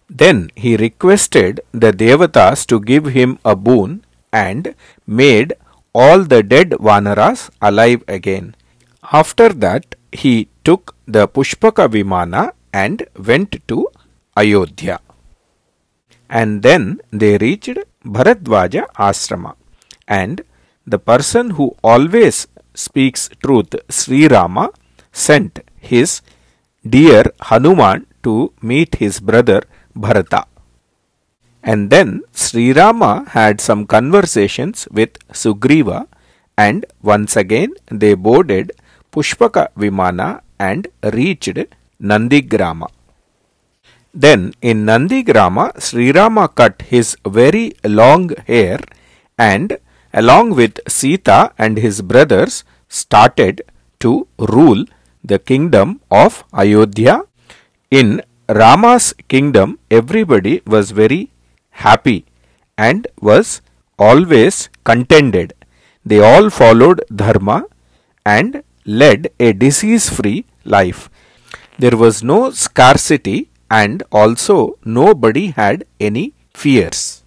Then he requested the Devatas to give him a boon and made all the dead Vanaras alive again. After that, he took the Pushpaka Vimana and went to Ayodhya. And then they reached Bharadwaja Ashrama. And the person who always speaks truth, Sri Rama, sent his dear Hanuman to meet his brother Bharata. And then Sri Rama had some conversations with Sugriva, and once again they boarded Pushpaka Vimana and reached Nandigrama. Then in Nandigrama, Sri Rama cut his very long hair and along with Sita and his brothers started to rule the kingdom of Ayodhya. In Rama's kingdom, everybody was very happy and was always contented. They all followed dharma and led a disease-free life. There was no scarcity and also nobody had any fears.